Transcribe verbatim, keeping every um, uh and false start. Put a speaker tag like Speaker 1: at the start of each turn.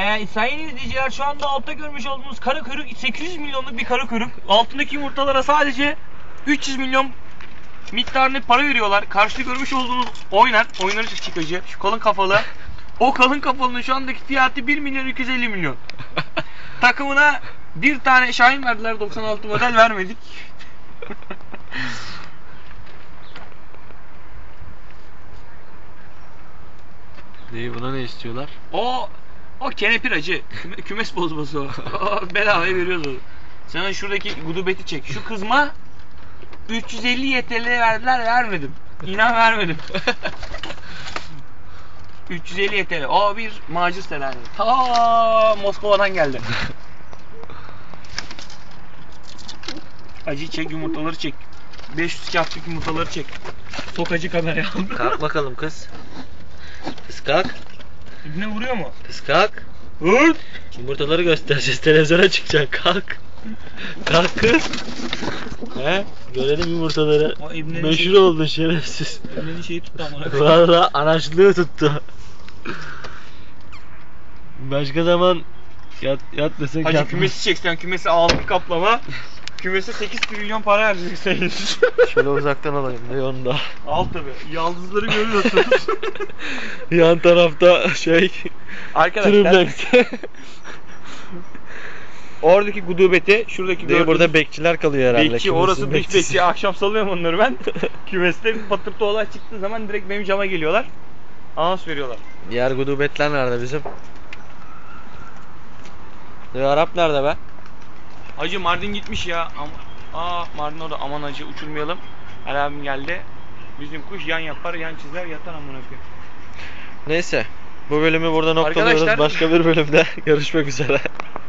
Speaker 1: Ee, sayın izleyiciler, şu anda altta görmüş olduğunuz kara kuyruk sekiz yüz milyonluk bir kara kuyruk. Altındaki yumurtalara sadece üç yüz milyon miktarında para veriyorlar. Karşıda görmüş olduğunuz oynar, oynarı çıkıcı, şu kalın kafalı. O kalın kafalının şu andaki fiyatı bir milyon iki yüz elli milyon. Takımına bir tane Şahin verdiler, doksan altı model vermedik.
Speaker 2: Neyi, buna ne istiyorlar?
Speaker 1: O o kenepir acı. Küme, kümes bozması o. O bedavaya veriyoruz onu. Sana şuradaki gudubeti çek. Şu kızma üç yüz elli Y T L verdiler, vermedim. İnan vermedim. üç yüz elli Y T L. O bir macir selani. Ta Moskova'dan geldi. Acı çek, yumurtaları çek. beş yüz kağıtlık yumurtaları çek. Sok acı kadar ya.
Speaker 2: Kalk bakalım kız. Kız kalk.
Speaker 1: İbne vuruyor mu?
Speaker 2: Kız kalk.
Speaker 1: Hırt.
Speaker 2: Yumurtaları göstereceğiz. Televizyona çıkacaksın. Kalk. Kalk kız. He? Görelim yumurtaları. Meşhur şey... oldun şerefsiz.
Speaker 1: İbnenin şeyi tuttu ama.
Speaker 2: Valla anaçlığı tuttu. Başka zaman yat, yat desek
Speaker 1: Hacı
Speaker 2: yatma.
Speaker 1: kümesi çeksen, kümesi altı kaplama. Kümese sekiz trilyon para harcayacaksın.
Speaker 2: Şöyle uzaktan alayım da onu da.
Speaker 1: Al tabi. Yaldızları görüyorsunuz.
Speaker 2: Yan tarafta şey.
Speaker 1: Arkadaşlar. Oradaki gudubeti, şuradaki
Speaker 2: Diye burada bekçiler kalıyor herhalde.
Speaker 1: Bekçi, orası dış bekçi. Akşam salıyorum onları ben. Kümeste bir patırtı olay çıktığı zaman direkt benim cama geliyorlar. Anons veriyorlar.
Speaker 2: Diğer gudubetler nerede bizim? Ya Arap nerede be?
Speaker 1: Hacı Mardin gitmiş ya. Aa, Mardin orada, aman hacı uçurmayalım. Ali abim geldi. Bizim kuş yan yapar, yan çizer, yatar amına koyayım.
Speaker 2: Neyse. Bu bölümü burada noktalıyoruz.
Speaker 1: Arkadaşlar...
Speaker 2: Başka bir bölümde görüşmek üzere.